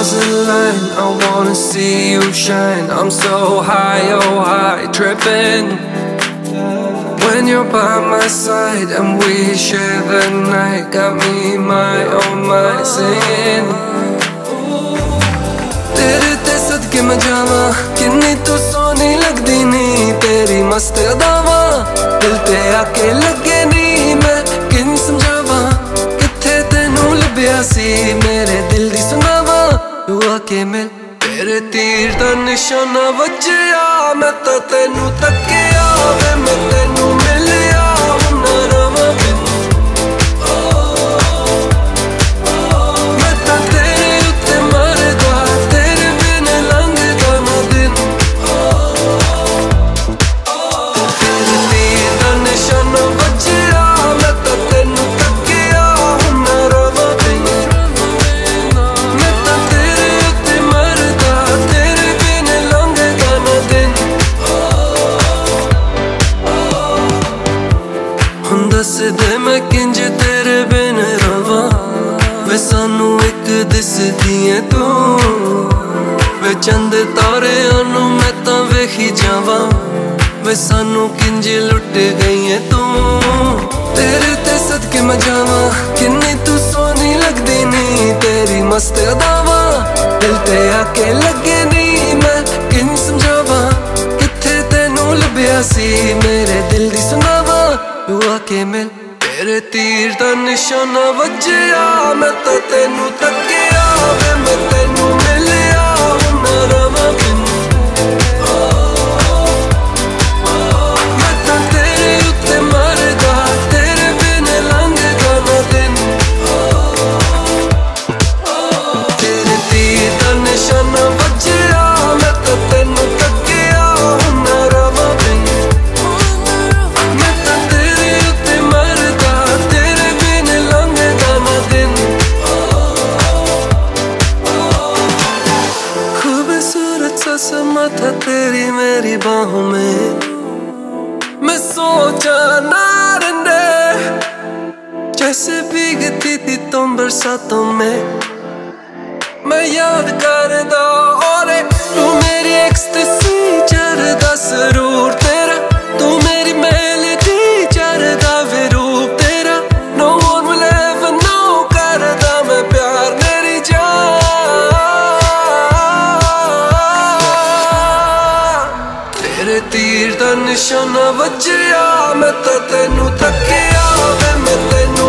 stars align, I wanna see you shine. I'm so high, oh high, tripping when you're by my side and we share the night. Got me my oh my singing. तेरे ते सदके मैं जावा, किन्नी तू सोनी लगदी नी, तेरी मस्त अदावा दिल ते आके लगे नी। मैं किन समझावा किथे तेनू लभ्या सी, मेरे दिल दी सुनावा तू आके मिल। तेरे तीर दा निशाना वज्जिया, मैं तां तेनू तक्किया वे मैं तेनू मिलिया ना रवां बिन। मैं तां तेरे उत्ते मरदा, तेरे बिन लंघदा ना दिन। तेरे तीर दा निशाना वज्जिया, मैं तां तेनू तक्किया ना रवां बिन। मैं तां तेरे उत्ते मरदा, तेरे बिन लंघदा ना दिन। हुण दस दे मैं किंज तेरे बिन रवां, वे सानू एक दिसदी ऐ तू, वे चंद तारियां नू मैं तां वेखी जावां, वे सानू किंज लुट गई ऐ तू। तेरे ते सदके मैं जावां, किन्नी तू सोनी लगदी नी, तेरी मस्त अदावा दिल ते आके लगे नी। मैं किन समझावां किथे तेनू लभ्या सी, मेरे दिल दी सुनावा तू आके मिल। तेरे तीर दा निशाना वज्जिया, मैं तां तेनू तक्किया वे मैं तेनू मिलिया ना रवां बिन। मैं तां तेरे उत्ते मरदा, तेरे बिन लंघदा ना दिन। तेरे तीर दा निशाना वज्जिया, मैं तां तेनू तक्किया ना रवां बिन। मैं तां तेरे उत्ते मरदा, तेरे बिन लंघदा ना दिन। खूबसूरत सा समा था तेरी मेरी बाहों में, मैं सोचा ना रंडे जैसे भीगती थी तुम बरसातों में। मैं याद करदा और तू मेरी एक्सटेसी चरदा सरूर तेरा, तू मेरी मेलोडी चरदा विरूप तेरा। No one will ever know करदा मैं प्यार मेरी जान। तेरे तीर दा निशाना वज्जिया, मैं तां तेनू तक्किया वे मैं तेनू